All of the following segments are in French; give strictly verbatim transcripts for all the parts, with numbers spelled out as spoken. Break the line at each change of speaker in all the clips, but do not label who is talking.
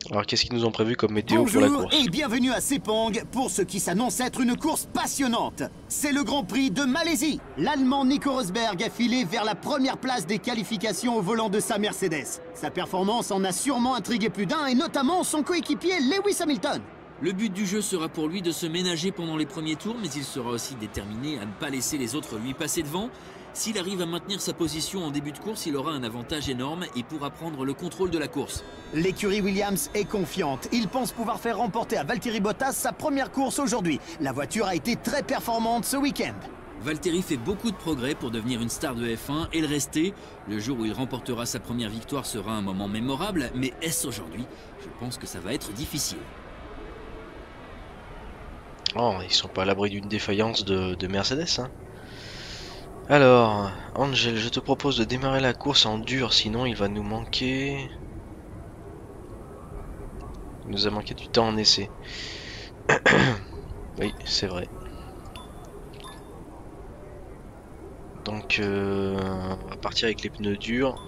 Alors qu'est-ce qu'ils nous ont prévu comme météo pour la
Bonjour
course?
et bienvenue à Sepang pour ce qui s'annonce être une course passionnante. C'est le Grand Prix de Malaisie. L'Allemand Nico Rosberg a filé vers la première place des qualifications au volant de sa Mercedes. Sa performance en a sûrement intrigué plus d'un et notamment son coéquipier Lewis Hamilton.
Le but du jeu sera pour lui de se ménager pendant les premiers tours, mais il sera aussi déterminé à ne pas laisser les autres lui passer devant. S'il arrive à maintenir sa position en début de course, il aura un avantage énorme et pourra prendre le contrôle de la course.
L'écurie Williams est confiante. Il pense pouvoir faire remporter à Valtteri Bottas sa première course aujourd'hui. La voiture a été très performante ce week-end.
Valtteri fait beaucoup de progrès pour devenir une star de F un et le rester. Le jour où il remportera sa première victoire sera un moment mémorable, mais est-ce aujourd'hui? Je pense que ça va être difficile.
Oh, ils sont pas à l'abri d'une défaillance de, de Mercedes, hein. Alors, Angel, je te propose de démarrer la course en dur, sinon il va nous manquer... Il nous a manqué du temps en essai. Oui, c'est vrai. Donc, euh, on va partir avec les pneus durs.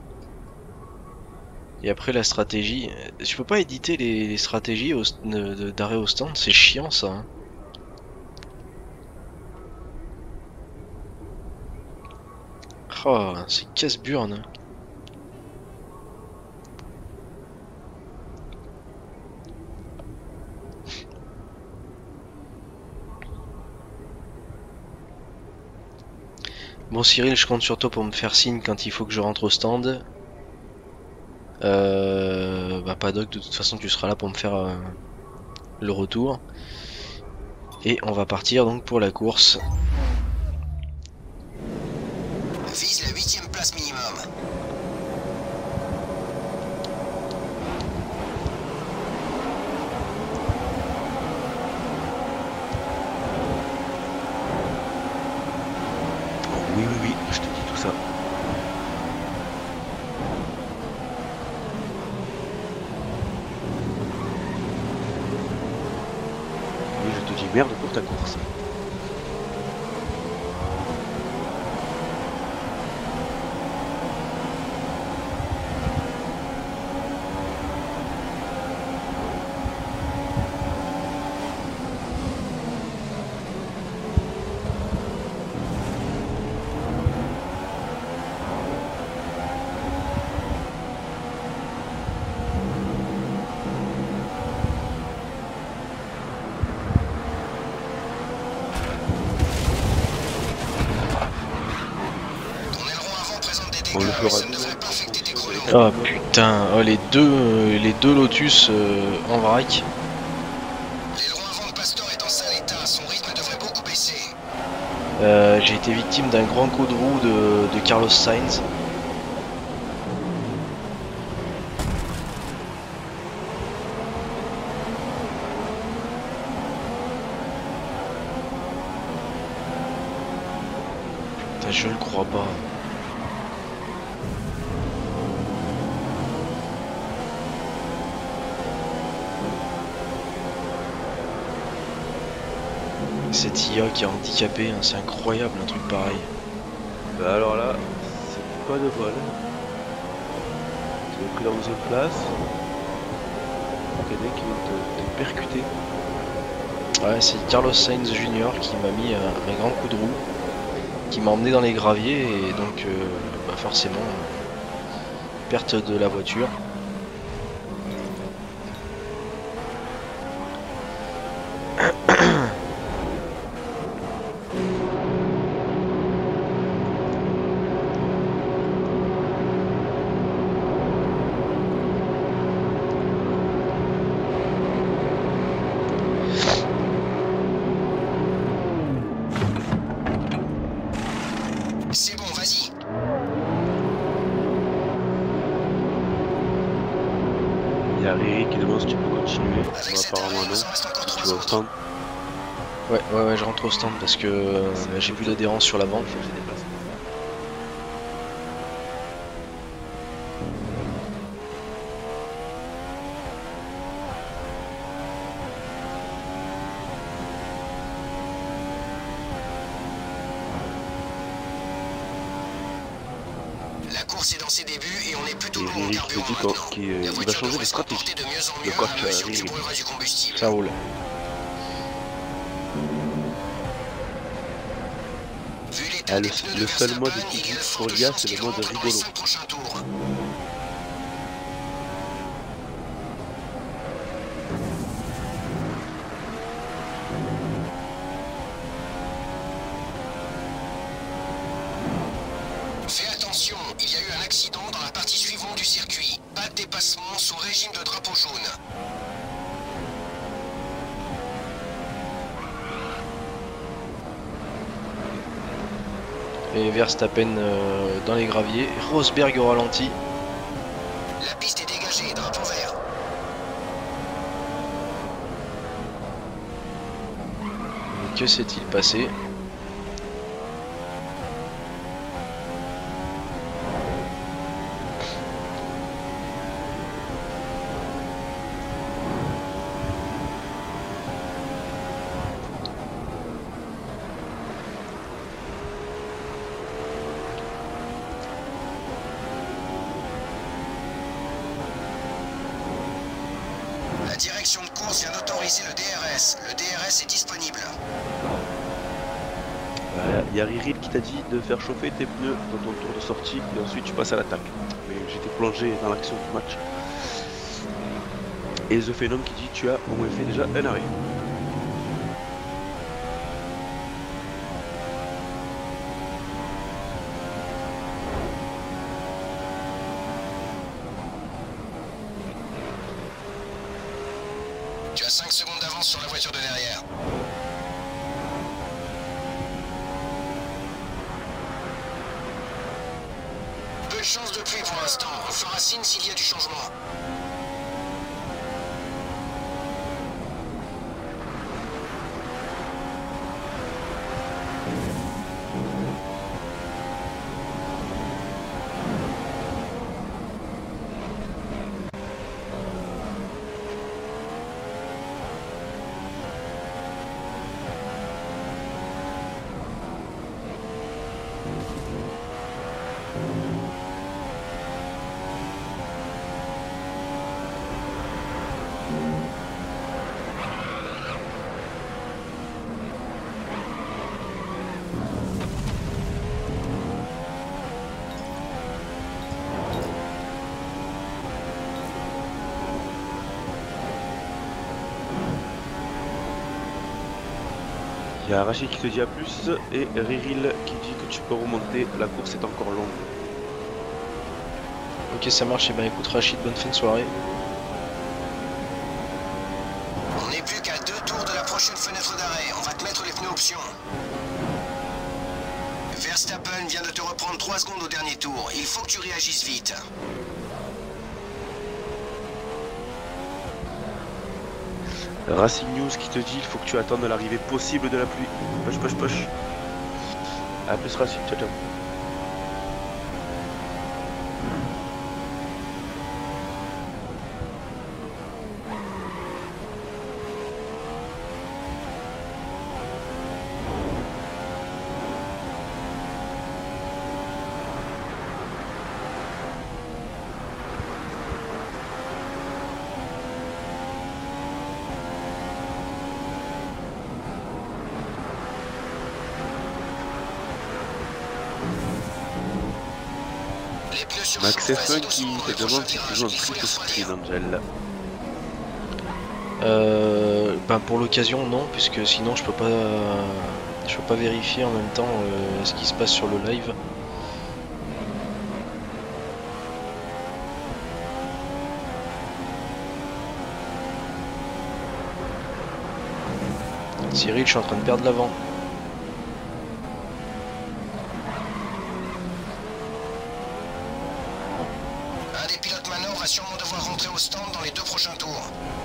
Et après la stratégie... Je peux pas éditer les, les stratégies d'arrêt au stand, c'est chiant ça, hein. Oh, c'est casse-burne. Bon Cyril, je compte sur toi pour me faire signe quand il faut que je rentre au stand. Euh, bah Paddock, de toute façon tu seras là pour me faire euh, le retour. Et on va partir donc pour la course.
Vise la huitième place minimum.
Oui, oui, oui, je te dis tout ça.
Oui, je te dis merde pour ta course. On le fera nous.
Oh putain, oh, les deux euh, les deux Lotus euh, en vrac.
L'aileron avant de Pastor est en sale état, son rythme devrait beaucoup baisser.
Euh, J'ai été victime d'un grand coup de roue de, de Carlos Sainz. Putain, je le crois pas. Cette I A qui est handicapée, hein, c'est incroyable un truc pareil.
Bah alors là, c'est pas de vol. Tu es pris dans une place. Quelqu'un qui vient te, te percuter.
Ouais, c'est Carlos Sainz Junior qui m'a mis un, un grand coup de roue, qui m'a emmené dans les graviers et donc euh, bah forcément perte de la voiture.
C'est bon, vas-y.
Il y a Riri qui demande si tu peux continuer.
Avec
Bah,
cette
apparemment
arrêt, il
non.
nous en reste encore
Tu
trois
vas au
autres.
stand.
Ouais, ouais, ouais, je rentre au stand parce que euh, j'ai plus d'adhérence sur l'avant.
Faut que je déplace.
La La course est dans ses débuts et on est plutôt
Et
loin en
Riri qui
carburant
te dit
maintenant.
qu'il euh,
La
va
voiture
changer de
devrait se
stratégie.
comporter de mieux en
Le
mieux
coach
à mesure
Riri.
qu'il brûlera du combustible.
Ça roule.
Vu l'état
Ah,
des
le,
pneus
le
de
seul mode
Verstappen,
qui
il y a de
existe
fortes
pour l'I A,
chances
c'est le
qu'il
mode
rentre dans les
rigolo.
cinq prochains tours. Fais attention, il y a eu un accident dans la partie suivante du circuit. Pas de dépassement sous régime de drapeau jaune.
Et Verstappen euh, dans les graviers. Rosberg au ralenti.
La piste est dégagée, drapeau vert.
Que s'est-il passé?
La direction de course vient d'autoriser le D R S. Le D R S est disponible.
Il y a Riri qui t'a dit de faire chauffer tes pneus dans ton tour de sortie et ensuite tu passes à l'attaque. Mais j'étais plongé dans l'action du match. Et The Phenom qui dit tu as au moins fait déjà un arrêt.
Tu as cinq secondes d'avance sur la voiture de derrière. Peu de chance de pluie pour l'instant. On fera signe s'il y a du changement.
Il y a Rachid qui te dit à plus et Riril qui dit que tu peux remonter, la course est encore longue.
Ok, ça marche. Et ben écoute Rachid, bonne fin de soirée.
On n'est plus qu'à deux tours de la prochaine fenêtre d'arrêt. On va te mettre les pneus options. Verstappen vient de te reprendre trois secondes au dernier tour. Il faut que tu réagisses vite.
Racing News qui te dit il faut que tu attendes l'arrivée possible de la pluie. Push, push, push. A plus Racing, ciao, ciao. Max F un qui te demande si tu joues un triple screen, Angel.
Euh, ben pour l'occasion non, puisque sinon je peux pas je peux pas vérifier en même temps euh, ce qui se passe sur le live. Cyril, je suis en train de perdre l'avant.
Un des pilotes manœuvre va sûrement devoir rentrer au stand dans les deux prochains tours.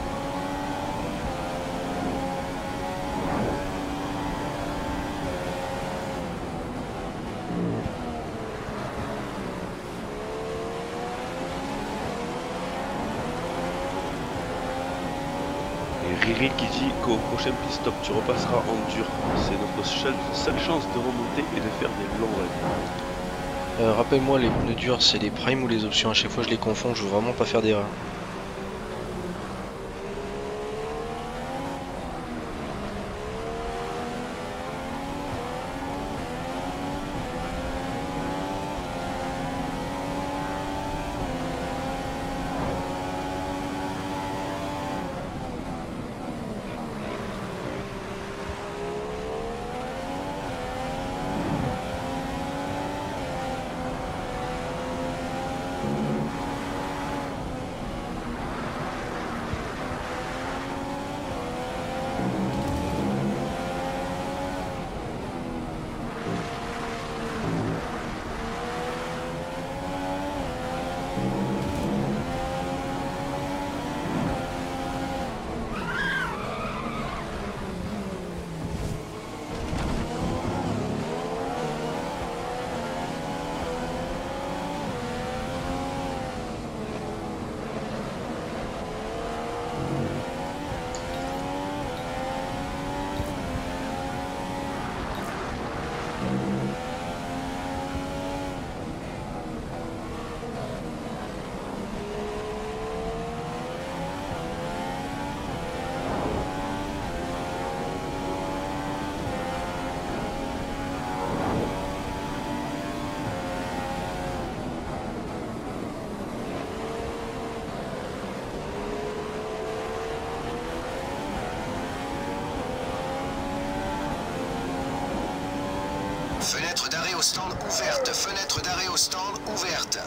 Et Riri qui dit qu'au prochain pit stop tu repasseras en dur. C'est notre seule, seule chance de remonter et de faire des longs raids.
Euh, Rappelle-moi, les pneus durs, c'est les primes ou les options? À chaque fois, je les confonds, je veux vraiment pas faire d'erreur.
Fenêtre d'arrêt au stand ouverte. Fenêtre d'arrêt au stand ouverte.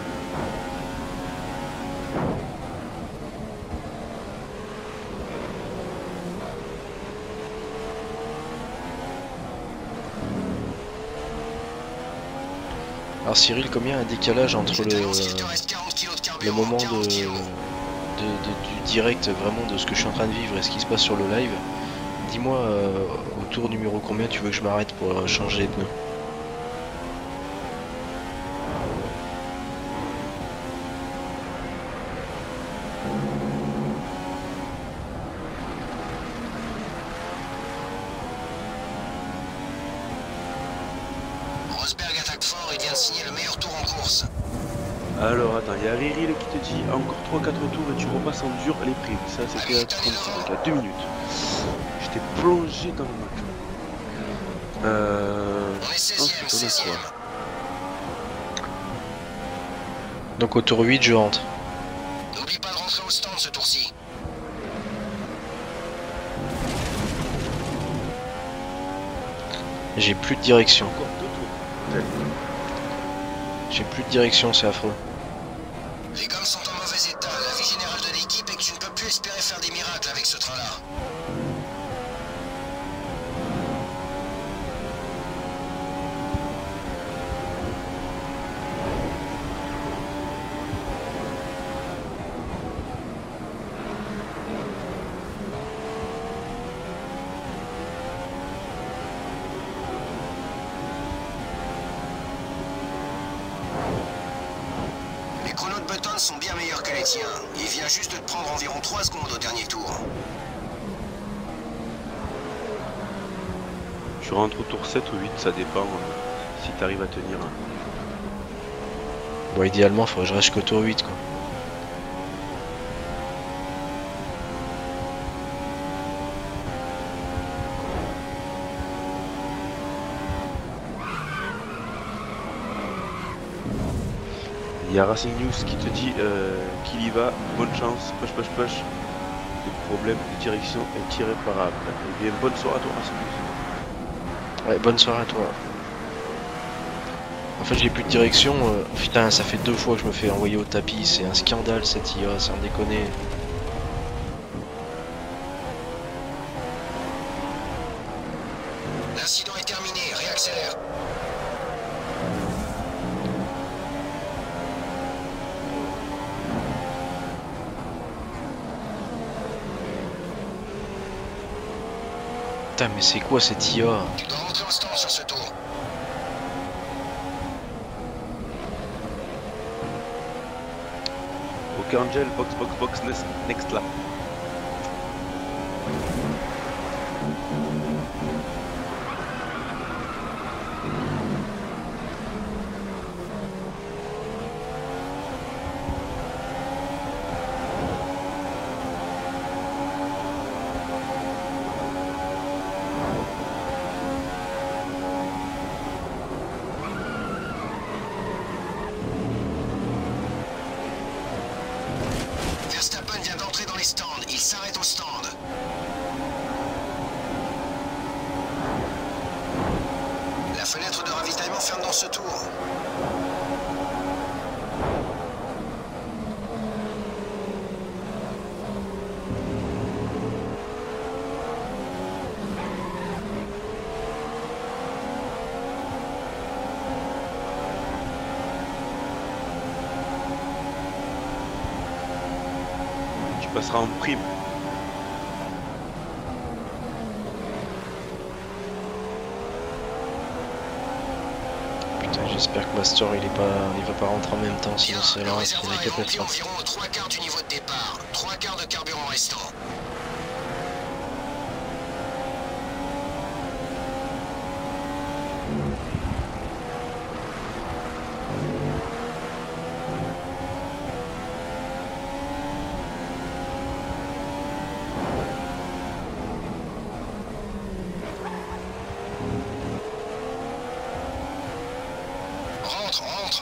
Alors Cyril, combien un décalage entre le, le moment de, de, de- du direct, vraiment de ce que je suis en train de vivre et ce qui se passe sur le live? Dis-moi euh, au tour numéro combien tu veux que je m'arrête pour euh, changer les pneus?
Rosberg attaque fort et vient de signer le meilleur tour en course.
Alors attends, il y a Riril qui te dit encore trois quatre tours et tu repasses en dur les primes. Ça c'était à trente-six, donc à deux minutes. J'étais plongé dans le match. Euh...
On est seizième,
ensuite on a
seizième.
quoi?
Donc au tour huit, je rentre.
N'oublie pas de rentrer au stand ce tour-ci.
J'ai plus de direction.
Encore deux tours.
J'ai plus de direction, c'est affreux.
Les gommes sont en mauvais état. La vie générale de l'équipe est que tu ne peux plus espérer faire des miracles avec ce train-là. Les chronos de Button sont bien meilleurs que les tiens. Il vient juste de te prendre environ trois secondes au dernier tour.
Tu rentres au tour sept ou huit, ça dépend euh, si tu arrives à tenir. Hein.
Bon, idéalement, il faudrait que je reste jusqu'au tour huit, quoi.
Il y a Racing News qui te dit euh, qu'il y va, bonne chance, push push push. Le problème de direction est irréparable. Eh bien, bonne soirée à toi Racing News.
Ouais, bonne soirée à toi. En fait, j'ai plus de direction. euh, Putain, ça fait deux fois que je me fais envoyer au tapis. C'est un scandale cette I A, sans déconner.
L'incident est terminé, réaccélère.
Putain, mais c'est quoi cette I A?
Tu dois rentrer au stand sur ce tour.
Ok Angel, box box box, next, next lap.
stand. La fenêtre de ravitaillement ferme dans ce tour.
Tu passeras en prime.
Putain, j'espère que Master il est pas, il va pas rentrer en même temps, sinon c'est là, c'est la
rempli
catastrophe.
environ aux trois quarts du niveau de départ. Trois quarts de carburant restant. Rentre, rentre.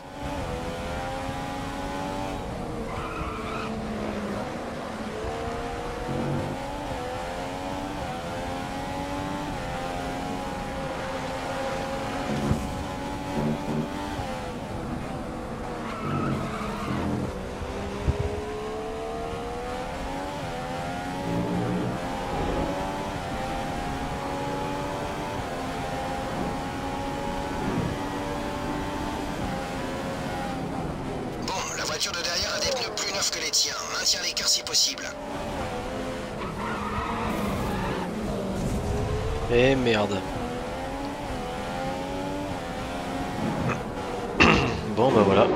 La voiture de derrière a des pneus plus neufs que les tiens. Maintiens l'écart si possible.
Eh merde. Bon bah voilà.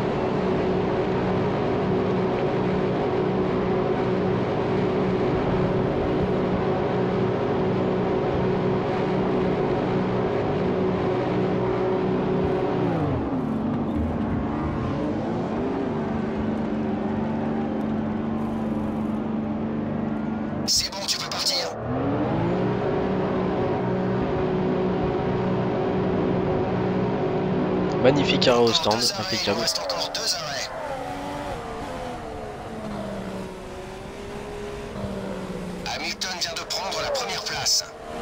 C'est bon, tu peux partir.
Magnifique arrêt au stand,
Deux arrêts, il
impeccable.
nous reste encore deux arrêts. Hamilton vient de prendre la première place.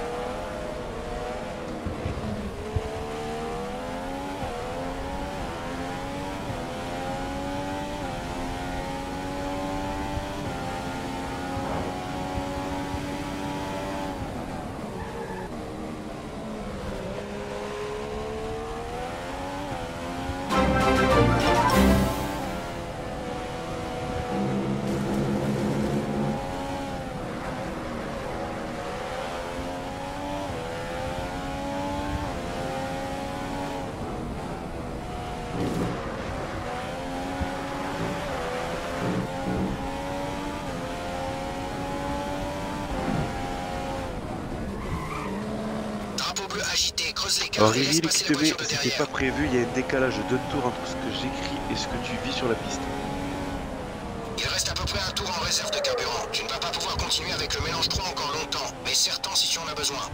Drapeau bleu agité, creuse les
Alors
cœurs et laisse
Rivi,
passer
qui
les
te met,
voitures de
c'était
derrière.
pas prévu, il y a un décalage de tours entre ce que j'écris et ce que tu vis sur la piste.
Il reste à peu près un tour en réserve de carburant. Tu ne vas pas pouvoir continuer avec le mélange trois encore longtemps, mais certain si tu en as besoin.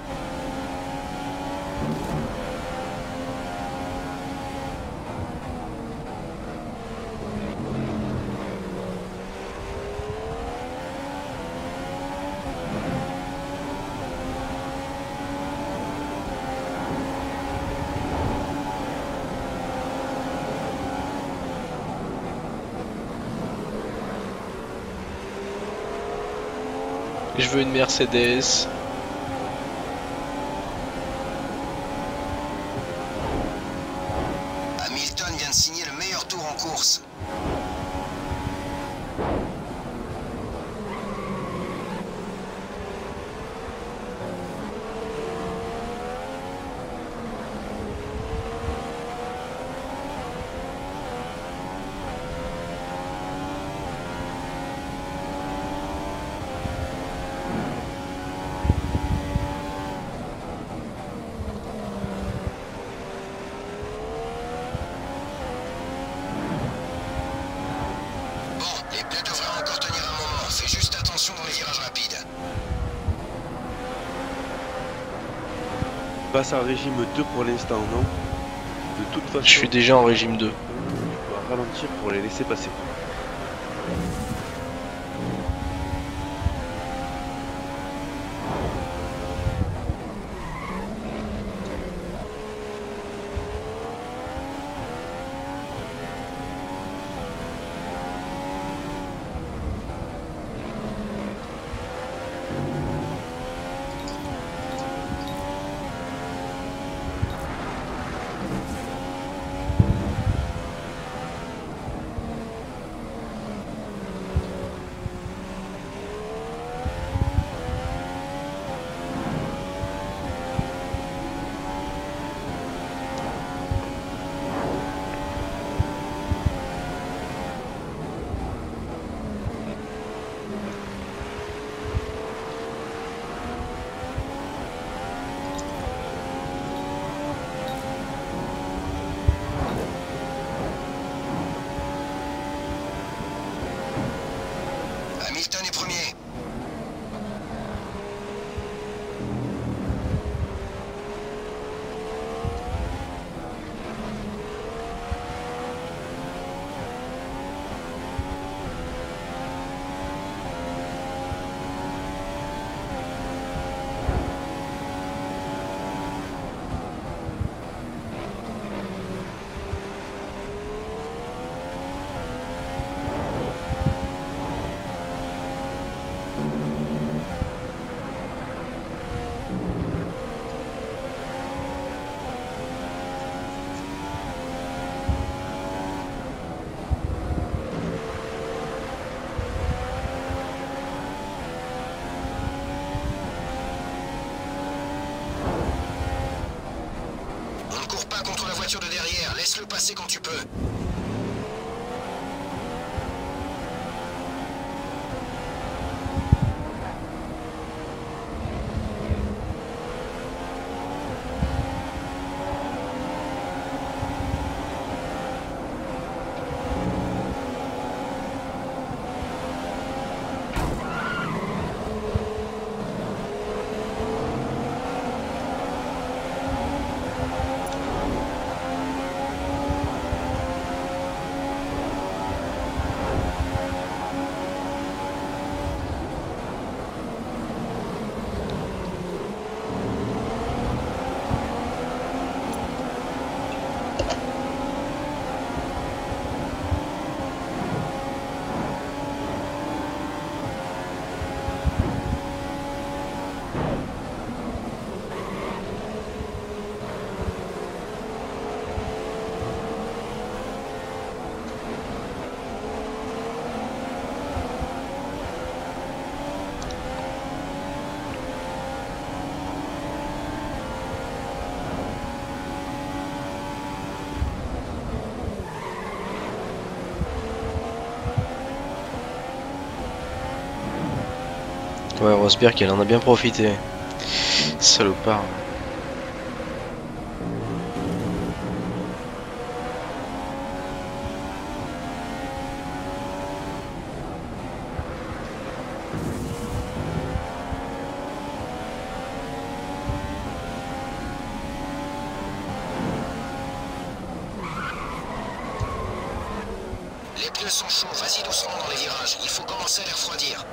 Je veux une Mercedes.
Hamilton vient de signer le meilleur tour en course. Les pneus devraient encore tenir un moment. Fais juste attention dans les virages rapides.
Passe en régime deux pour l'instant, non? De toute façon,
Je suis déjà en régime deux.
tu dois ralentir pour les laisser passer.
voiture de derrière, laisse-le passer quand tu peux.
Ouais, Rosberg, elle en a bien profité. Salopard.
Les pneus sont chauds, vas-y doucement dans les virages, il faut commencer à les refroidir.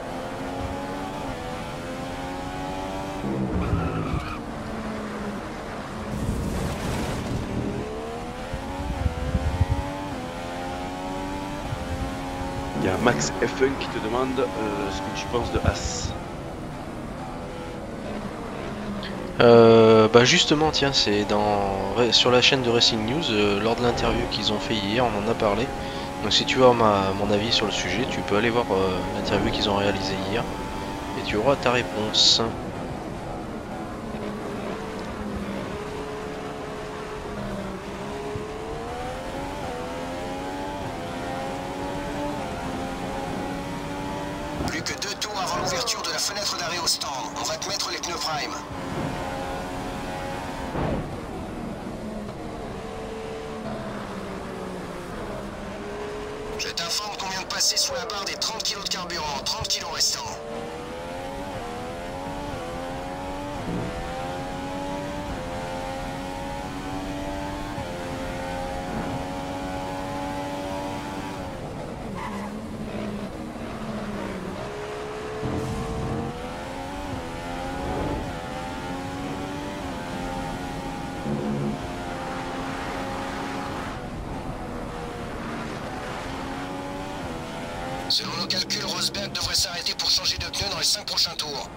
Il y a Max F un qui te demande euh, ce que tu penses de As.
Euh, bah justement, tiens, c'est dans sur la chaîne de Racing News, euh, lors de l'interview qu'ils ont fait hier, on en a parlé. Donc si tu veux ma, mon avis sur le sujet, tu peux aller voir euh, l'interview qu'ils ont réalisée hier et tu auras ta réponse.
Plus que deux tours avant l'ouverture de la fenêtre d'arrêt au stand. On va te mettre les pneus prime. Je t'informe qu'on vient de passer sous la barre des trente kilos de carburant, trente kilos restants. Selon nos calculs, Rosberg devrait s'arrêter pour changer de pneu dans les cinq prochains tours.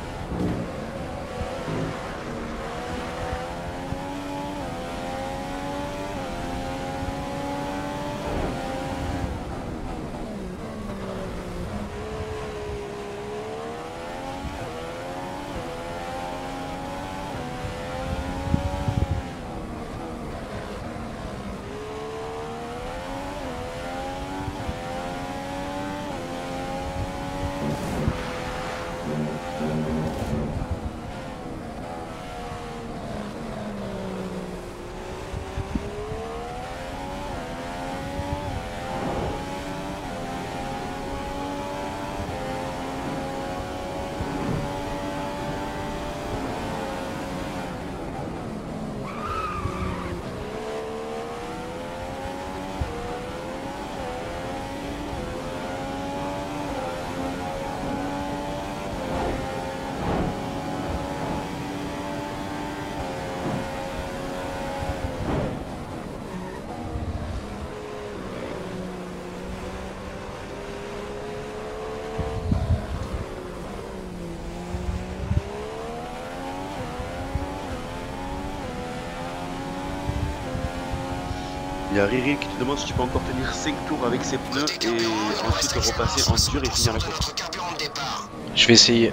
Il y a Riri qui te demande si tu peux encore tenir cinq tours avec ses pneus et ensuite repasser en dur et finir la course.
Je vais essayer.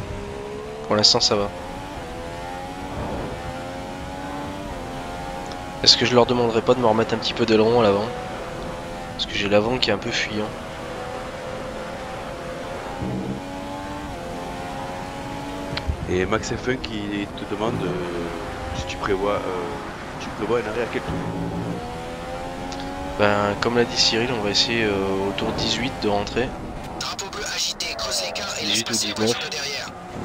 Pour l'instant ça va. Est-ce que je leur demanderais pas de me remettre un petit peu d'aileron à l'avant? Parce que j'ai l'avant qui est un peu fuyant.
Et Max F un qui te demande euh, si tu prévois, euh, tu prévois un arrêt à quel tour?
Ben, comme l'a dit Cyril, on va essayer euh, au tour dix-huit de rentrer.
Drapeau bleu agité, creuse l'écart et laisse
dix-huit ou
passer la
dix-neuf.
voiture de derrière.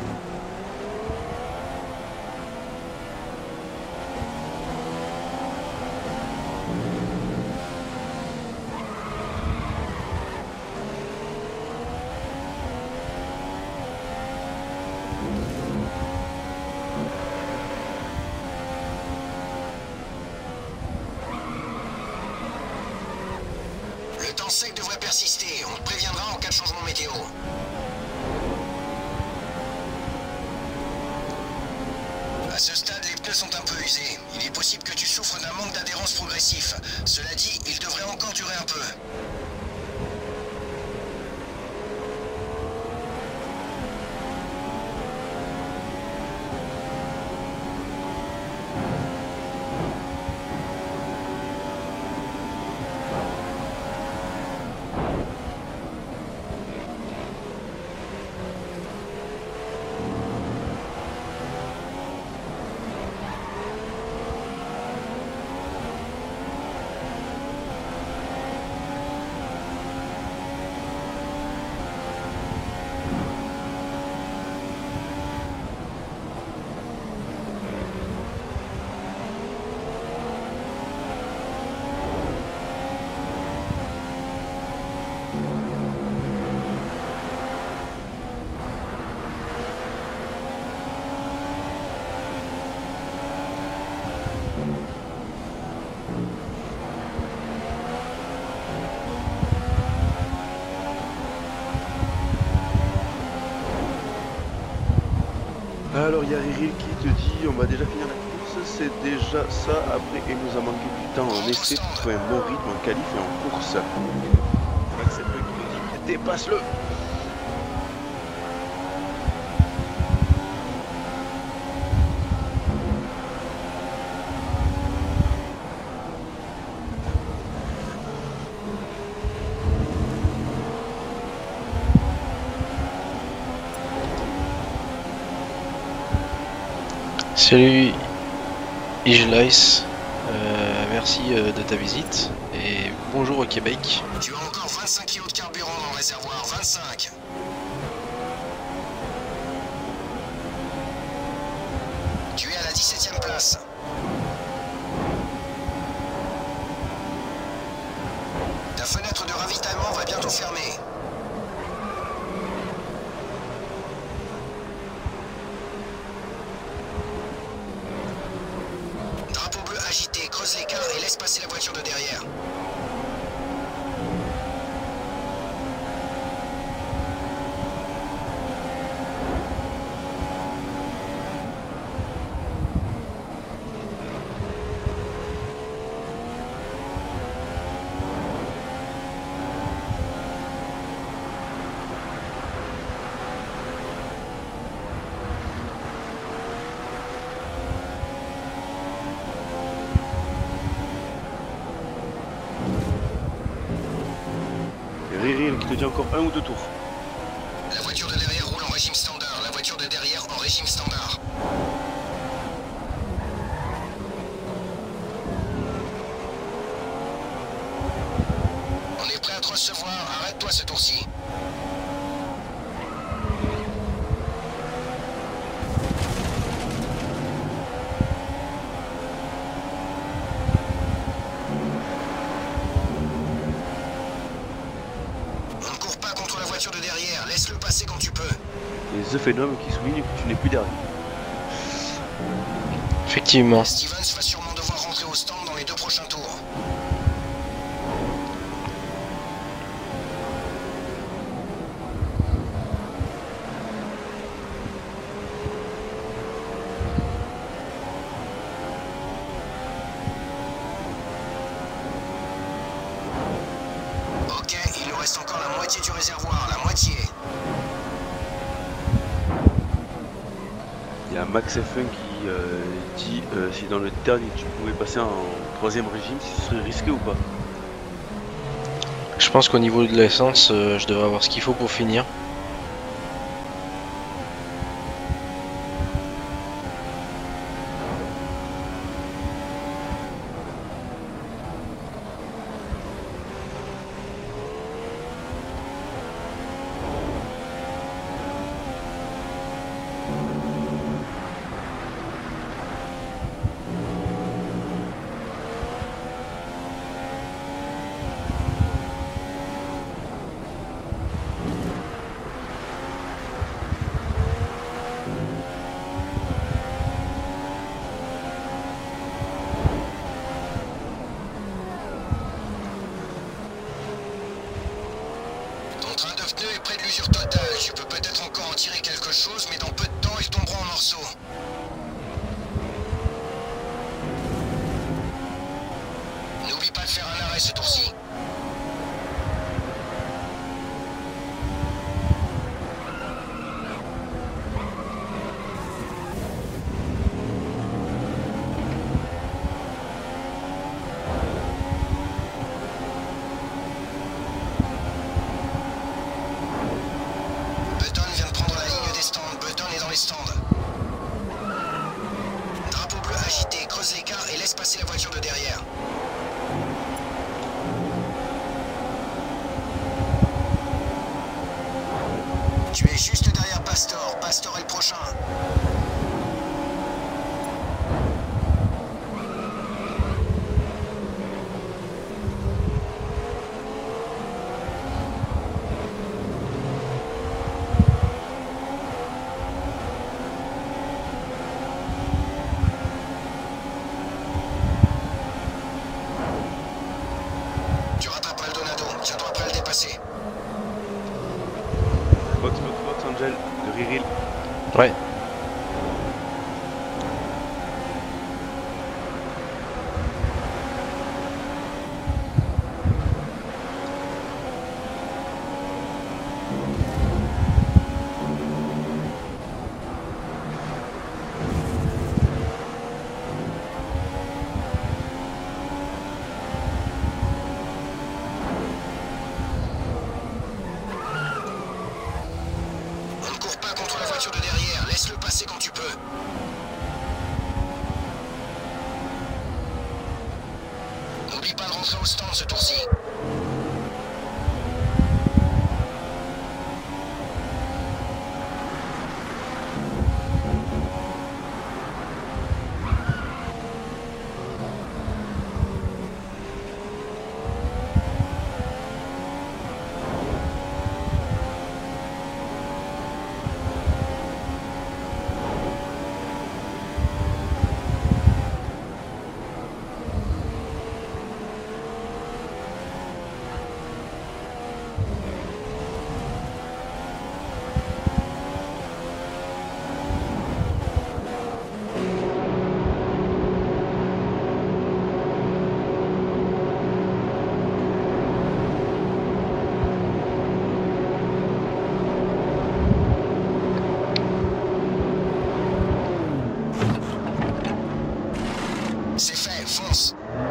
Le temps sec devrait persister. On te préviendra en cas de changement météo. À ce stade, les pneus sont un peu usés. Il est possible que tu souffres d'un manque d'adhérence progressif. Cela dit, il devrait encore durer un peu.
Alors il y a Ryril qui te dit on va déjà finir la course, c'est déjà ça, après il nous a manqué du temps en essai pour trouver un bon rythme en qualif et en course. Max F un qui nous dit dépasse-le.
Salut Ijlice, euh, merci euh, de ta visite et bonjour au Québec.
Tu as encore vingt-cinq kilos de carburant dans le réservoir. vingt-cinq. Tu es à la dix-septième place. Ta fenêtre de ravitaillement va bientôt fermer. Drapeau bleu agité, creuse l'écart et laisse passer la voiture de derrière.
Ryril qui te dit encore un ou deux tours.
La voiture de derrière roule en régime standard. La voiture de derrière en régime standard. On est prêt à te recevoir. Arrête-toi ce tour-ci. On ne court pas contre la voiture de derrière. Laisse-le passer quand tu peux.
Et The Phenom qui souligne que tu n'es plus derrière.
Effectivement.
Stevens va sûrement devoir rentrer au stand dans les deux prochains tours. Ok, il nous reste encore la moitié du réservoir, la moitié.
Il y a Max F un qui euh, dit euh, si dans le dernier tu pouvais passer en troisième régime, si ce serait risqué ou pas?
Je pense qu'au niveau de l'essence, euh, je devrais avoir ce qu'il faut pour finir.
Tu peux peut-être encore en tirer quelque chose, mais dans peu de temps, ils tomberont en morceaux. N'oublie pas de faire un arrêt ce tour-ci. Drapeau bleu agité, creuse l'écart et laisse passer la voiture de derrière. Tu es juste derrière Pastor. Pastor est le prochain. Tu rattrapes Maldonado, tiens-toi prêt à le dépasser.
Box, box, box, Angel, de Riril.
Ouais.
De derrière, laisse-le passer quand tu peux. N'oublie pas de rentrer au stand ce tour-ci. C'est fait, fonce.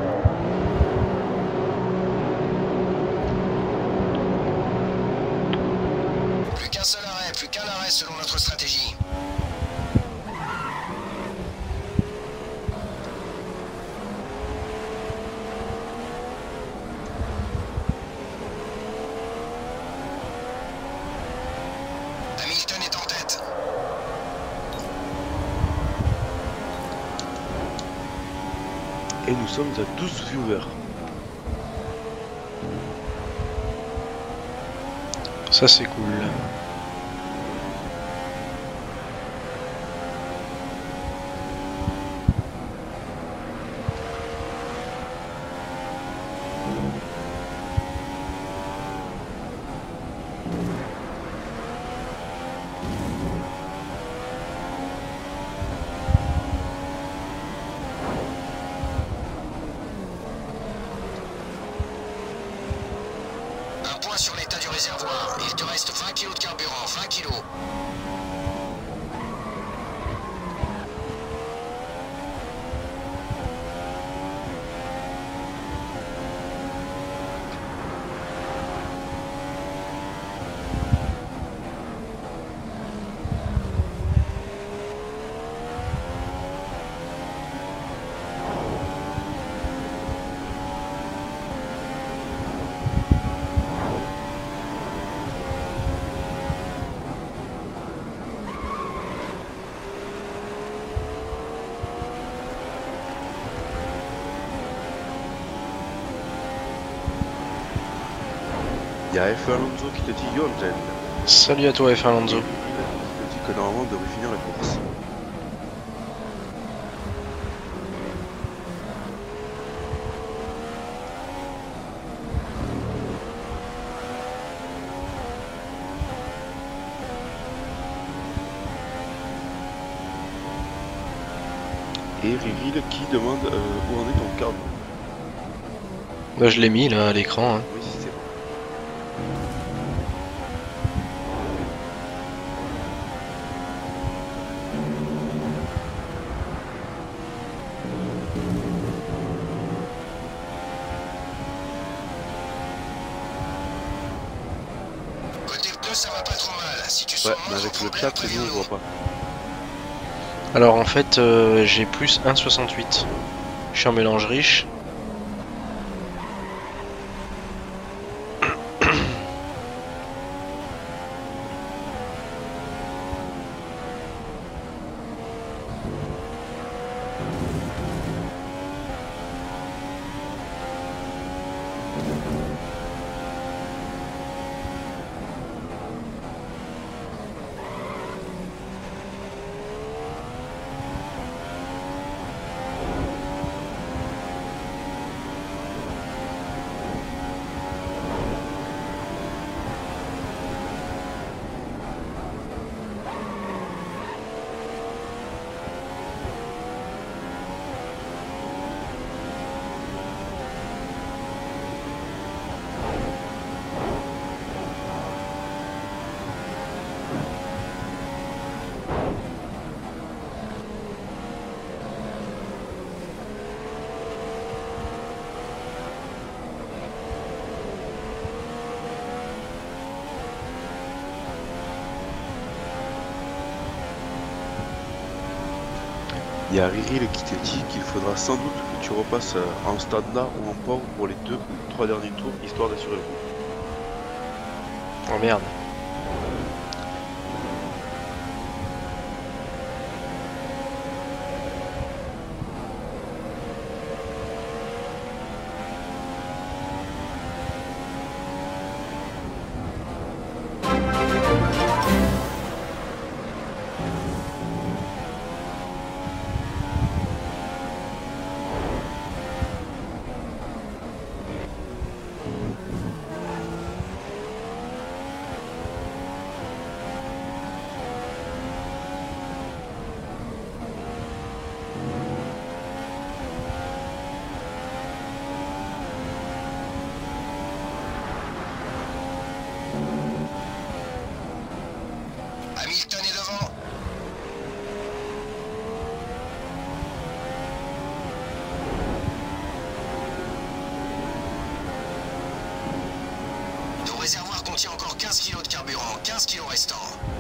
Plus qu'un seul arrêt, plus qu'un arrêt selon notre stratégie. Hamilton est en tête.
Et nous sommes à douze viewers.
Ça c'est cool.
Sur l'état du réservoir, il te reste vingt kilos de carburant, vingt kilos.
Il y a F un Alonso qui te dit Yo Angel.
Salut à toi F un Alonso.
Il te dit que normalement on devrait finir la course. Et Ryril qui demande euh, où en est ton cardio.
Bah je l'ai mis là à l'écran. Hein.
Oui, c'est bon.
Côté pneu, ça va pas trop mal. Si tu sens
Ouais, mais
moins
avec le
problème,
chat, nous
préviens-nous.
on voit pas.
Alors en fait euh, j'ai plus un virgule soixante-huit. Je suis en mélange riche.
Il y a Ryril qui te dit qu'il faudra sans doute que tu repasses en standard ou en port pour les deux ou trois derniers tours, histoire d'assurer le coup.
Oh merde.
Hamilton est devant. Ton réservoir contient encore quinze kilos de carburant, quinze kilos restants.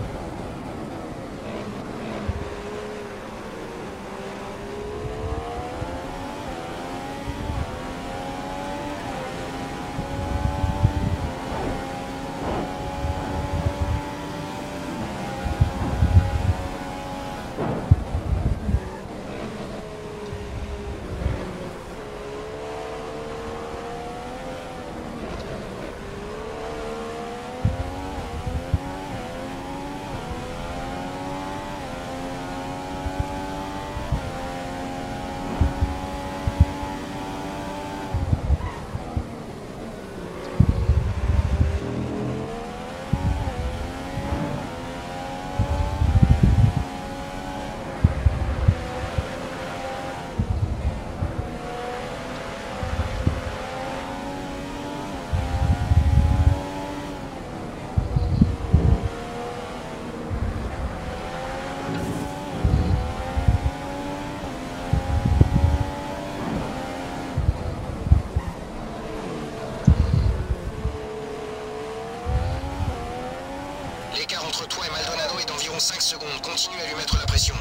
L'écart entre toi et Maldonado est d'environ cinq secondes. Continue à lui mettre la pression.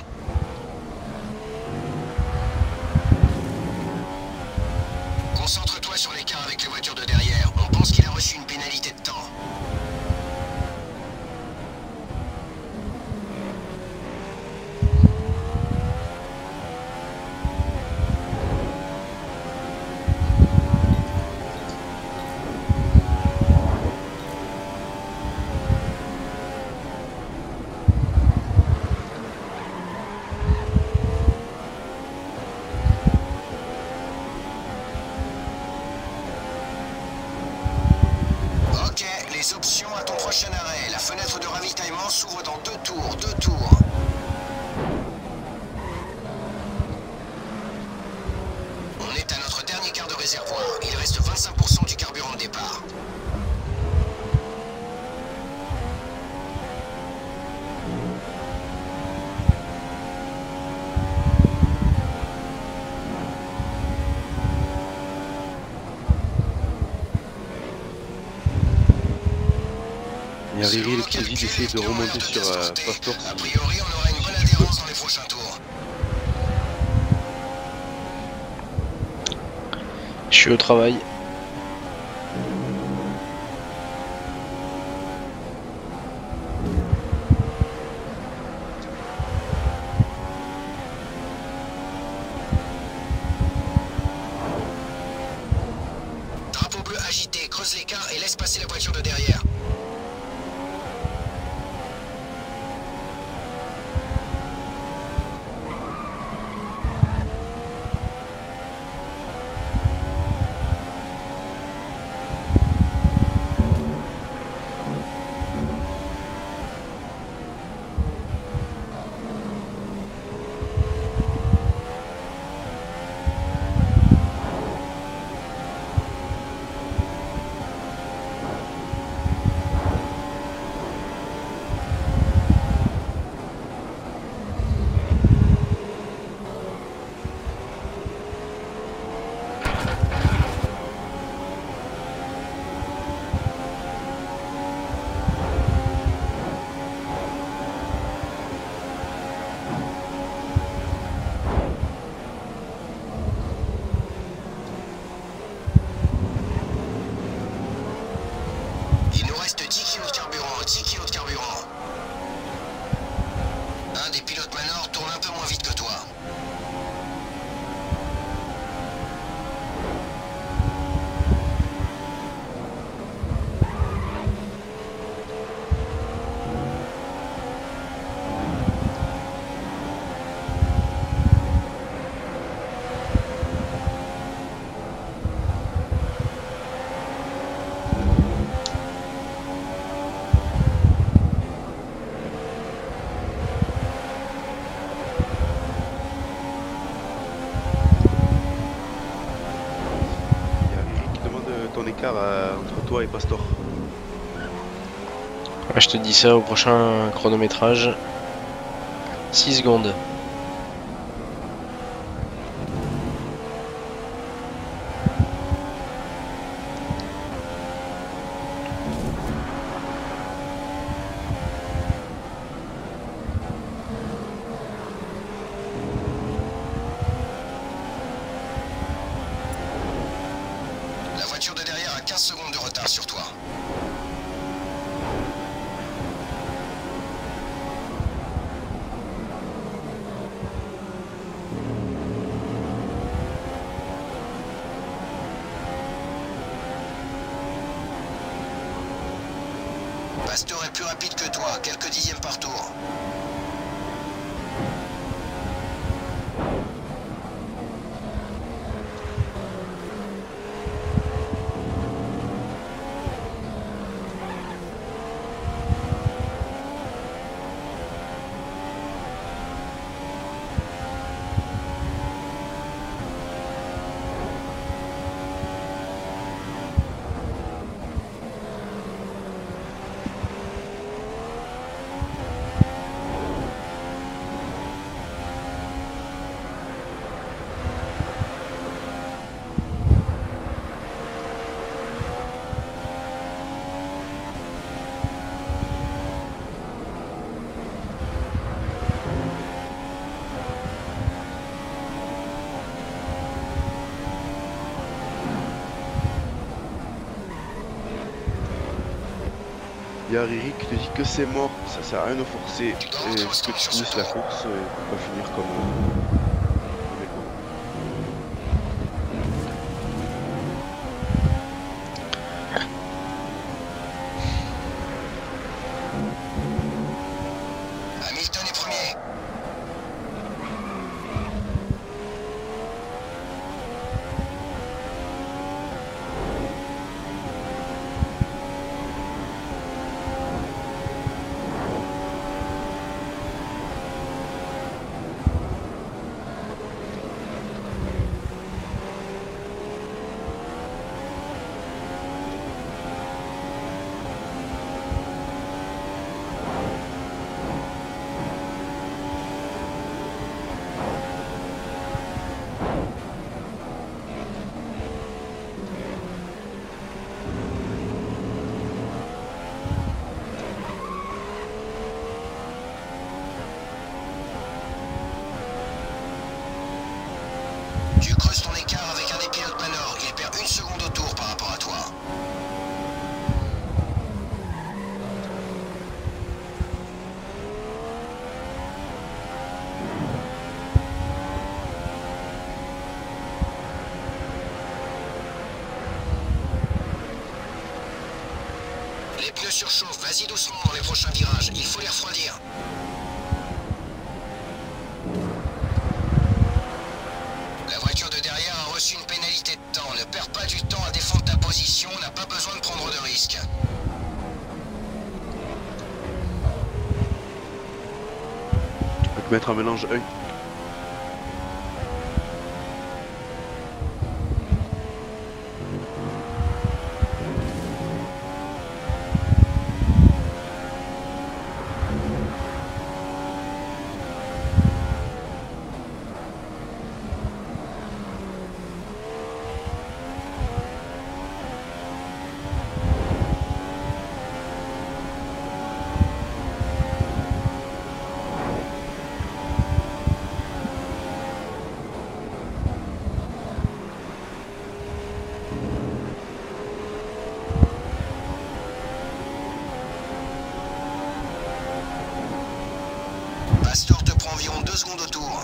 Concentre-toi sur l'écart avec les voitures de derrière. On pense qu'il a reçu une pénalité de temps. réservoir. Il reste vingt-cinq pour cent du carburant de départ.
Il y a Riri qui te dit d'essayer de remonter sur euh, Pastor.
A priori, on aura une bonne adhérence dans les prochains tours.
Je suis au travail.
Drapeau bleu agité, creuse l'écart et laisse passer la voiture de derrière. Il nous reste dix kilos de carburant, dix kilos de carburant. Un des pilotes Manor tourne un peu moins vite que toi.
Ton écart euh, entre toi et Pastor.
Ouais, je te dis ça au prochain chronométrage. six secondes.
La voiture de derrière a quinze secondes de retard sur toi. Pastor est plus rapide que toi, quelques dixièmes par tour.
Il y a Riri qui te dit que c'est mort, ça sert à rien de forcer et que tu finisses la course euh, pour pas finir comme... Euh,
Hamilton est premier. Tu creuses ton écart avec un des pilotes Manor. Il perd une seconde au tour par rapport à toi. Les pneus surchauffent, vas-y doucement dans les prochains virages, il faut les refroidir. La voiture de derrière a reçu une pénalité de temps, ne perds pas du temps à défendre ta position, n'a pas besoin de prendre de risques.
Tu peux te mettre un mélange un.
Pastor te prend environ deux secondes au tour.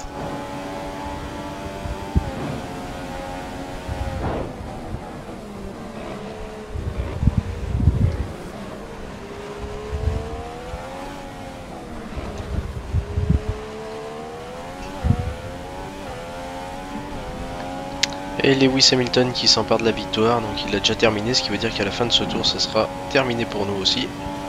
Et Lewis Hamilton qui s'empare de la victoire, donc il a déjà terminé, ce qui veut dire qu'à la fin de ce tour, ça sera terminé pour nous aussi.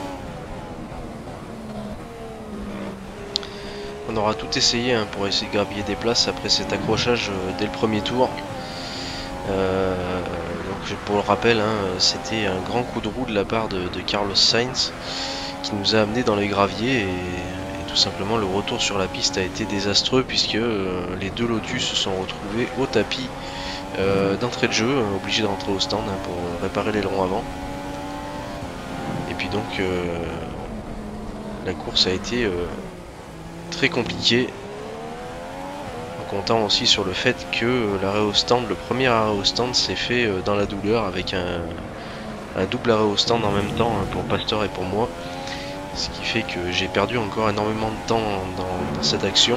On aura tout essayé hein, pour essayer de grappiller des places après cet accrochage euh, dès le premier tour. Euh, donc pour le rappel, hein, c'était un grand coup de roue de la part de, de Carlos Sainz qui nous a amené dans les graviers et, et tout simplement le retour sur la piste a été désastreux puisque euh, les deux Lotus se sont retrouvés au tapis euh, d'entrée de jeu, euh, obligés de rentrer au stand hein, pour réparer l'aileron avant. Et puis donc euh, la course a été euh, très compliqué en comptant aussi sur le fait que l'arrêt au stand, le premier arrêt au stand s'est fait dans la douleur avec un, un double arrêt au stand en même temps pour Pastor et pour moi, ce qui fait que j'ai perdu encore énormément de temps dans, dans cette action.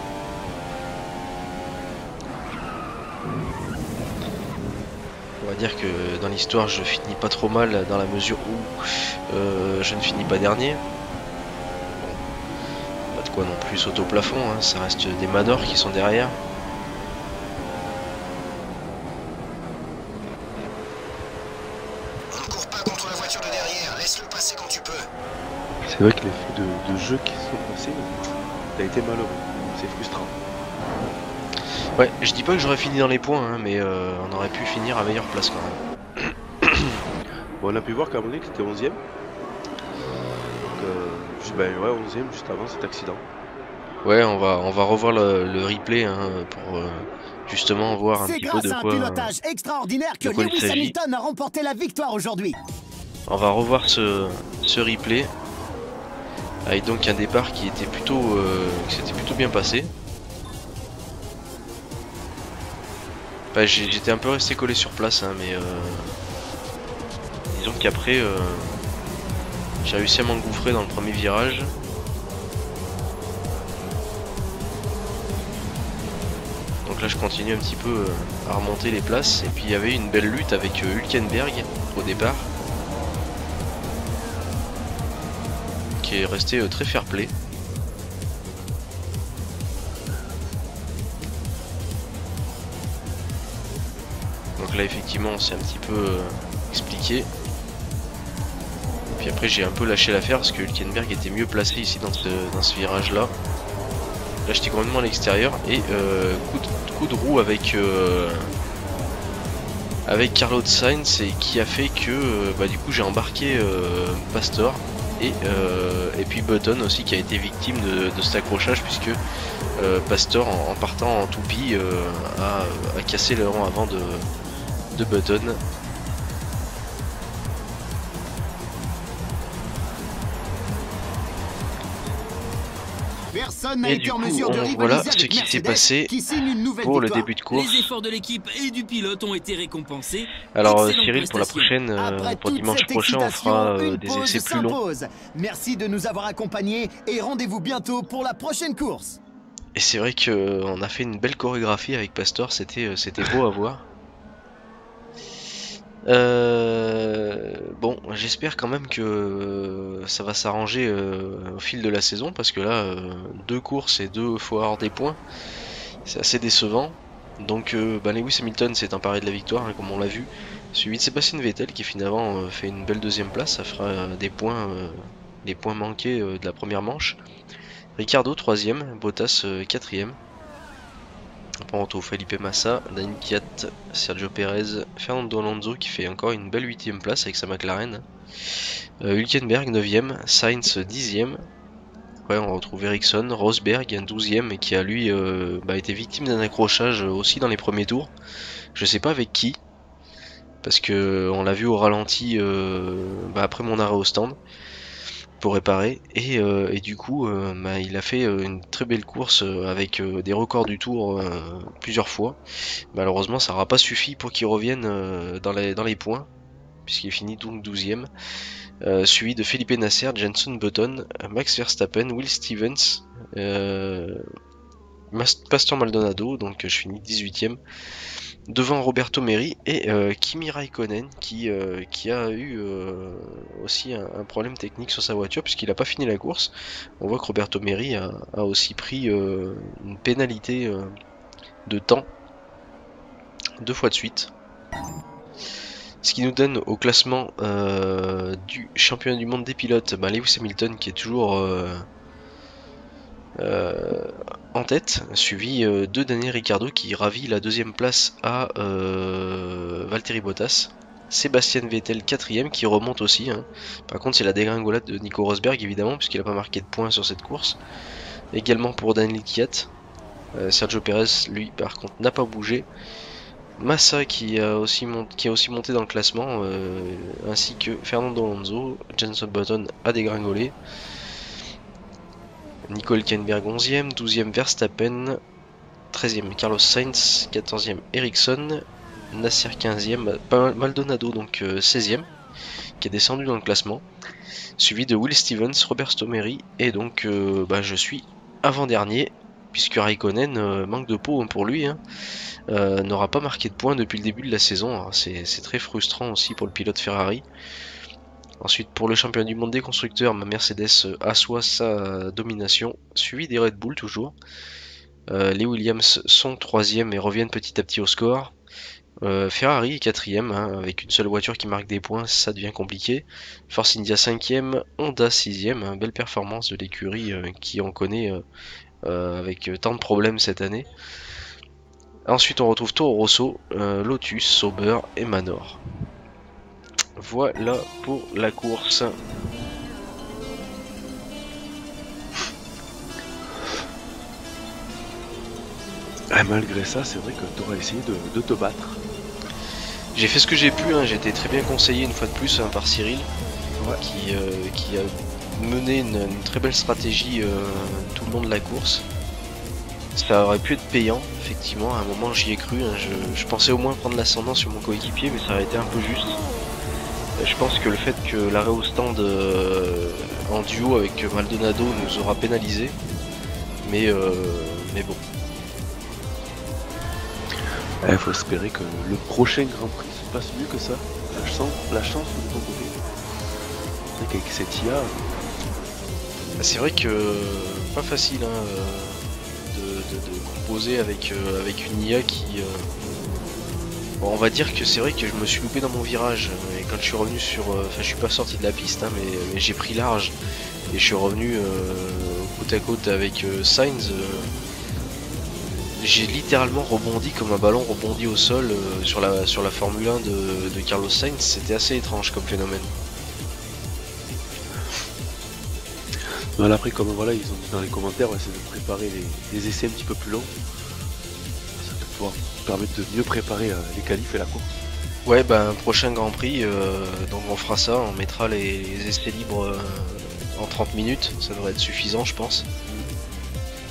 On va dire que dans l'histoire je finis pas trop mal dans la mesure où euh, je ne finis pas dernier. Quoi non plus sauter au plafond, hein, ça reste des Manor qui sont derrière.
On ne court pas contre la voiture de derrière, laisse-le passer quand tu peux.
C'est vrai que les feux de, de jeu qui sont passés, t'as été malheureux, c'est frustrant.
Ouais, je dis pas que j'aurais fini dans les points, hein, mais euh, on aurait pu finir à meilleure place quand même.
Bon, on a pu voir qu'à un moment donné que t'étais onzième. Ben ouais, onzième juste avant cet accident.
Ouais, on va on va revoir le, le replay hein, pour euh, justement voir un petit peu de quoi. C'est grâce à un
pilotage euh, extraordinaire que Lewis Hamilton a remporté la victoire aujourd'hui.
On va revoir ce, ce replay avec donc un départ qui était plutôt euh, qui s'était plutôt bien passé. Bah, j'étais un peu resté collé sur place, hein, mais euh, disons qu'après. Euh, J'ai réussi à m'engouffrer dans le premier virage. Donc là je continue un petit peu à remonter les places. Et puis il y avait une belle lutte avec Hülkenberg au départ. Qui est resté très fair play. Donc là effectivement on s'est un petit peu expliqué. Puis après j'ai un peu lâché l'affaire parce que Hülkenberg était mieux placé ici dans ce, dans ce virage là. Là j'étais complètement à l'extérieur et euh, coup, de, coup de roue avec euh, avec Carlos Sainz et qui a fait que euh, bah, du coup j'ai embarqué euh, Pastor et, euh, et puis Button aussi qui a été victime de, de cet accrochage puisque euh, Pastor en, en partant en toupie euh, a, a cassé le rang avant de, de Button.
Personne personne n'a
Et
été
du
en
coup,
mesure de
on-
rivaliser
voilà ce
avec
qui s'est
Mercedes,
passé
qui signe une nouvelle
pour le
victoire.
début de course.
Les efforts de l'équipe et du pilote ont été récompensés.
Alors euh,
Excellente
Cyril, pour la
prestation.
prochaine, euh,
Après
pour
toute
dimanche
cette
prochain, on
excitation,
fera euh,
une
des
pause
essais plus longs.
s'impose. Merci de nous avoir accompagnés et rendez-vous bientôt pour la prochaine course.
Et c'est vrai qu'on a fait une belle chorégraphie avec Pastor, c'était euh, c'était beau à voir. Euh, bon, j'espère quand même que euh, ça va s'arranger euh, au fil de la saison, parce que là, euh, deux courses et deux fois hors des points, c'est assez décevant. Donc euh, bah, Lewis Hamilton c'est emparé de la victoire, hein, comme on l'a vu, suivi de Sébastien Vettel qui finalement euh, fait une belle deuxième place, ça fera euh, des points, euh, les points manqués euh, de la première manche. Ricciardo troisième, Bottas euh, quatrième. Après on retrouve Felipe Massa, Daniel Kvyat, Sergio Perez, Fernando Alonso qui fait encore une belle huitième place avec sa McLaren. Euh, Hülkenberg neuvième, Sainz dixième. Après on retrouve Ericsson, Rosberg douzième et qui a lui euh, bah, été victime d'un accrochage aussi dans les premiers tours. Je sais pas avec qui, parce que on l'a vu au ralenti euh, bah, après mon arrêt au stand pour réparer, et, euh, et du coup euh, bah, il a fait euh, une très belle course euh, avec euh, des records du tour euh, plusieurs fois. Malheureusement ça n'aura pas suffi pour qu'il revienne euh, dans, les, dans les points, puisqu'il finit donc douzième, euh, suivi de Felipe Nasser, Jenson Button, Max Verstappen, Will Stevens, euh, Pastor Maldonado, donc je finis dix-huitième. Devant Roberto Merhi et euh, Kimi Raikkonen qui, euh, qui a eu euh, aussi un, un problème technique sur sa voiture puisqu'il n'a pas fini la course. On voit que Roberto Merhi a, a aussi pris euh, une pénalité euh, de temps deux fois de suite. Ce qui nous donne au classement euh, du championnat du monde des pilotes, bah, Lewis Hamilton qui est toujours euh, euh, en tête, suivi euh, de Daniel Ricciardo qui ravit la deuxième place à euh, Valtteri Bottas. Sébastien Vettel quatrième qui remonte aussi, hein. Par contre c'est la dégringolade de Nico Rosberg évidemment puisqu'il n'a pas marqué de points sur cette course. Également pour Daniel Kvyat. euh, Sergio Perez lui par contre n'a pas bougé. Massa qui a aussi, monté, qui a aussi monté dans le classement, euh, ainsi que Fernando Alonso. Jenson Button a dégringolé. Nico Hülkenberg onzième, douzième Verstappen, treizième Carlos Sainz, quatorzième Ericsson, Nasser quinzième, Maldonado donc euh, seizième, qui est descendu dans le classement, suivi de Will Stevens, Roberto Merhi, et donc euh, bah, je suis avant-dernier, puisque Raikkonen euh, manque de peau pour lui, hein, euh, n'aura pas marqué de points depuis le début de la saison, c'est très frustrant aussi pour le pilote Ferrari. Ensuite, pour le championnat du monde des constructeurs, ma Mercedes assoit sa domination, suivi des Red Bull toujours. Euh, les Williams sont troisième et reviennent petit à petit au score. Euh, Ferrari est quatrième, hein, avec une seule voiture qui marque des points, ça devient compliqué. Force India cinquième, Honda sixième, hein, belle performance de l'écurie euh, qui en connaît euh, euh, avec tant de problèmes cette année. Ensuite, on retrouve Toro Rosso, euh, Lotus, Sauber et Manor. Voilà pour la course.
Ah, malgré ça, c'est vrai que tu aurais essayé de, de te battre.
J'ai fait ce que j'ai pu, hein. J'ai été très bien conseillé une fois de plus hein, par Cyril, ouais. qui, euh, qui a mené une, une très belle stratégie euh, tout le long de la course. Ça aurait pu être payant, effectivement, à un moment j'y ai cru, hein. je, je pensais au moins prendre l'ascendant sur mon coéquipier, mais ça aurait été un peu juste. Je pense que le fait que l'arrêt au stand euh, en duo avec Maldonado nous aura pénalisé, mais, euh, mais bon.
Il faut espérer que le prochain Grand Prix se passe mieux que ça. La chance, la chance de ton côté. C'est vrai qu'avec cette I A...
C'est vrai que pas facile hein, de, de, de composer avec, euh, avec une I A qui... Euh... Bon, on va dire que c'est vrai que je me suis loupé dans mon virage et quand je suis revenu sur... Enfin euh, je suis pas sorti de la piste hein, mais, mais j'ai pris large et je suis revenu euh, côte à côte avec euh, Sainz. Euh, j'ai littéralement rebondi comme un ballon rebondi au sol euh, sur, la, sur la Formule un de, de Carlos Sainz. C'était assez étrange comme phénomène.
Voilà, après comme voilà ils ont dit dans les commentaires, on va essayer de préparer les, les essais un petit peu plus longs. Ça va pouvoir permettre de mieux préparer euh, les qualifs et la course.
Ouais, bah un prochain Grand Prix, euh, donc on fera ça, on mettra les, les essais libres euh, en trente minutes, ça devrait être suffisant je pense.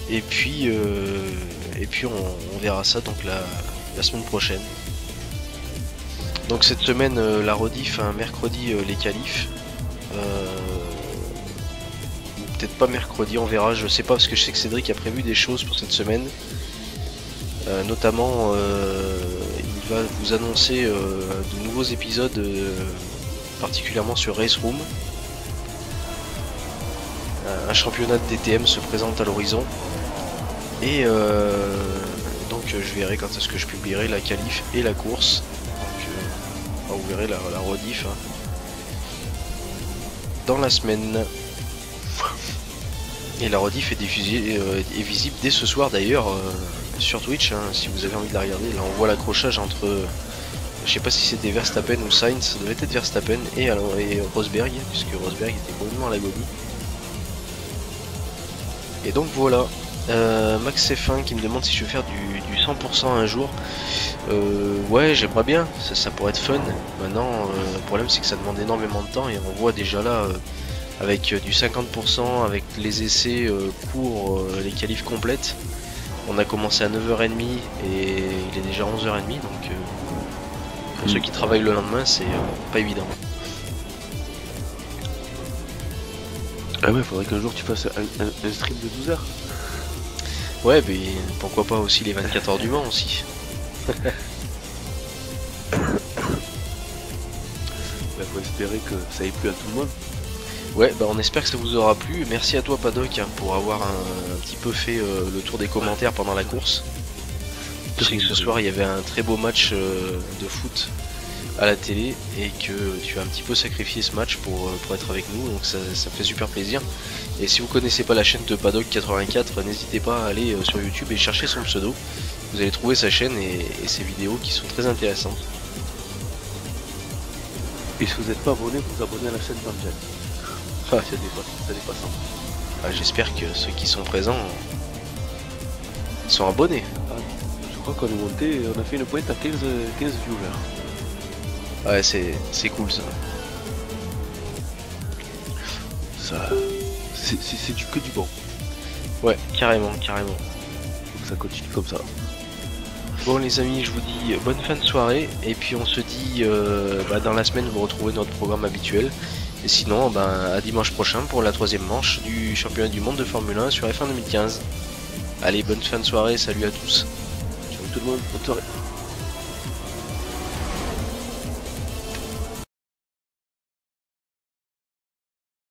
Et puis, euh, et puis on, on verra ça donc la, la semaine prochaine. Donc cette semaine, euh, la rediff, hein, mercredi, euh, les qualifs. Euh, Peut-être pas mercredi, on verra, je sais pas, parce que je sais que Cédric a prévu des choses pour cette semaine. Euh, notamment, euh, il va vous annoncer euh, de nouveaux épisodes, euh, particulièrement sur Race Room. Un championnat de D T M se présente à l'horizon. Et euh, donc je verrai quand est-ce que je publierai la qualif et la course. Donc euh, vous verrez la, la rediff hein, dans la semaine. Et la rediff est diffusée euh, est visible dès ce soir d'ailleurs euh, sur Twitch hein, si vous avez envie de la regarder. Là on voit l'accrochage entre euh, je sais pas si c'était Verstappen ou Sainz, ça devait être Verstappen et, alors, et Rosberg, puisque Rosberg était complètement à l'agonie. Et donc voilà, euh, Max F un qui me demande si je veux faire du, du cent pour cent un jour. Euh, ouais, j'aimerais bien, ça, ça pourrait être fun. Maintenant, euh, le problème c'est que ça demande énormément de temps et on voit déjà là euh, avec du cinquante pour cent, avec les essais euh, courts, euh, les qualifs complètes. On a commencé à neuf heures trente et il est déjà onze heures trente, donc euh, pour mmh. ceux qui travaillent le lendemain, c'est euh, pas évident.
Ah ouais, faudrait qu'un jour tu fasses un, un, un stream de douze heures.
Ouais, mais pourquoi pas aussi les vingt-quatre heures du Mans aussi.
Ouais, faut espérer que ça ait plu à tout le monde.
Ouais, bah on espère que ça vous aura plu. Merci à toi Paddock hein, pour avoir un, un petit peu fait euh, le tour des commentaires pendant la course. Je sais que ce soir il y avait un très beau match euh, de foot à la télé et que tu as un petit peu sacrifié ce match pour, pour être avec nous, donc ça, ça me fait super plaisir. Et si vous connaissez pas la chaîne de Paddock quatre-vingt-quatre, n'hésitez pas à aller sur YouTube et chercher son pseudo. Vous allez trouver sa chaîne et, et ses vidéos qui sont très intéressantes.
Et si vous n'êtes pas abonné, vous abonnez à la chaîne d'Angel. Ah, ça dépasse, ça dépasse.
Ah, j'espère que ceux qui sont présents sont abonnés.
Ah, je crois qu'on est monté, on a fait une pointe à quinze, quinze viewers.
Ouais, c'est cool ça.
Ça, c'est du que du bon.
Ouais, carrément, carrément.
Faut que ça continue comme ça.
Bon les amis, je vous dis bonne fin de soirée et puis on se dit euh, bah, dans la semaine vous retrouvez notre programme habituel. Et sinon, bah, à dimanche prochain pour la troisième manche du championnat du monde de Formule un sur F un deux mille quinze. Allez, bonne fin de soirée, salut à tous.
Ciao tout le monde, bonne soirée.